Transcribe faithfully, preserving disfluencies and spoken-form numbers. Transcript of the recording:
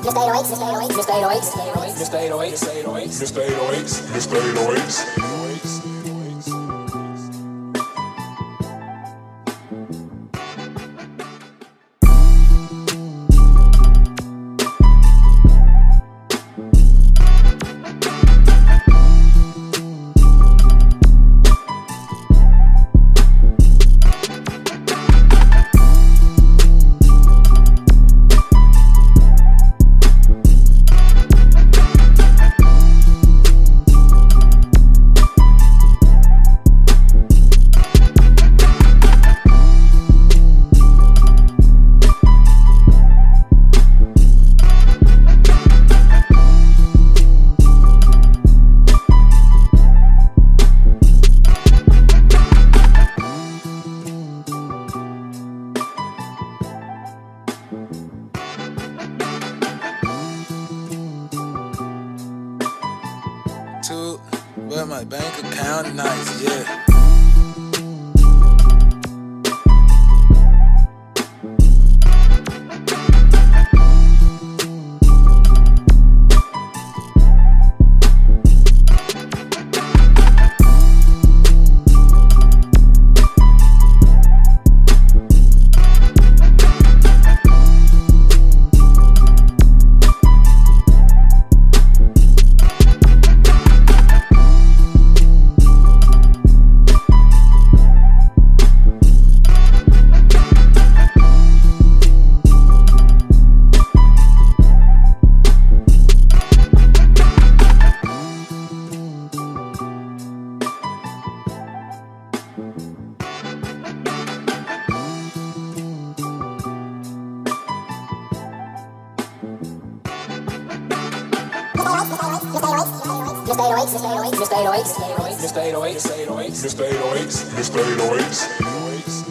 Two, but my bank account nice, yeah. Mister eight oh eight, Mister eight oh eight, Mister eight oh eight, Mister eight oh eight, Mister eight oh eight, Mister eight oh eight, Mister eight oh eight.